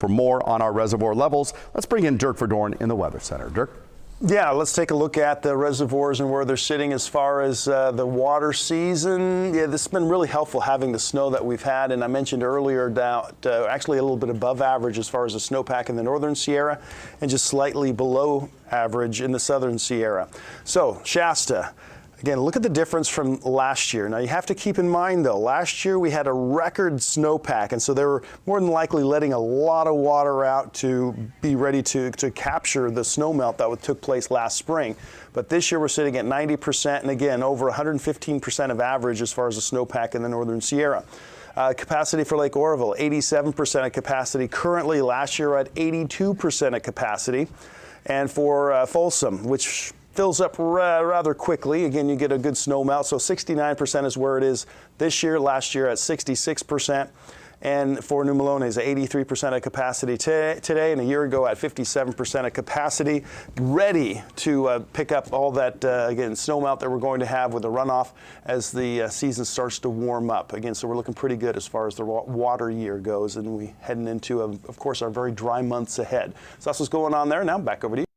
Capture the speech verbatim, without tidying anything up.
For more on our reservoir levels, let's bring in Dirk Verdoorn in the Weather Center. Dirk? Yeah, let's take a look at the reservoirs and where they're sitting as far as uh, the water season. Yeah, this has been really helpful having the snow that we've had, and I mentioned earlier down, uh, actually a little bit above average as far as the snowpack in the northern Sierra and just slightly below average in the southern Sierra. So Shasta. Again, look at the difference from last year. Now, you have to keep in mind, though, last year we had a record snowpack, and so they were more than likely letting a lot of water out to be ready to, to capture the snowmelt that took place last spring. But this year we're sitting at ninety percent, and again, over one hundred fifteen percent of average as far as the snowpack in the northern Sierra. Uh, capacity for Lake Oroville, eighty-seven percent of capacity. Currently, last year at eighty-two percent of capacity. And for uh, Folsom, which fills up ra rather quickly. Again, you get a good snow melt, so sixty-nine percent is where it is this year. Last year at sixty-six percent. And for New Melones, eighty-three percent of capacity today, and a year ago at fifty-seven percent of capacity, ready to uh, pick up all that, uh, again, snow melt that we're going to have with the runoff as the uh, season starts to warm up. Again, so we're looking pretty good as far as the water year goes, and we heading into, uh, of course, our very dry months ahead. So that's what's going on there. Now back over to you.